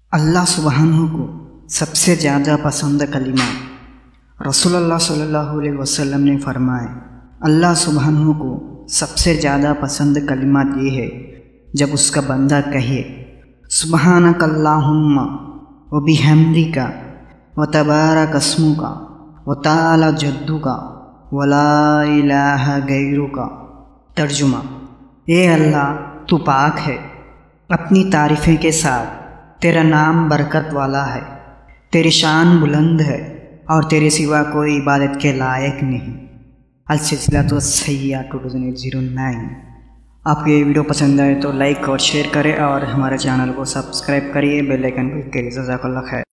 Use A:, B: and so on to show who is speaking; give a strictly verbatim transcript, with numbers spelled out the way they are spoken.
A: अल्लाह सुब्हानहू को सबसे ज़्यादा पसंद कलिमा। रसूलुल्लाह सल्लल्लाहु अलैहि वसल्लम ने फरमाया, अल्लाह सुब्हानहू को सबसे ज़्यादा पसंद कलिमा ये है जब उसका बंदा कहे सुब्हानक अल्लाहुम्मा व बिहम्दिका व तबारक अस्मुका व तआला जद्दुका व ला इलाहा गैरुका। तर्जुमा, ए अल्लाह तू पाक है, अपनी तारीफ़ें के साथ तेरा नाम बरकत वाला है, तेरी शान बुलंद है और तेरे सिवा कोई इबादत के लायक नहीं। अल-सिलसिलातु सय्या two thousand eight zero nine. आपको ये वीडियो पसंद आए तो लाइक और शेयर करें और हमारे चैनल को सब्सक्राइब करिए, बेल आइकन क्लिक करिए। जज़ाकल्लाह खैर।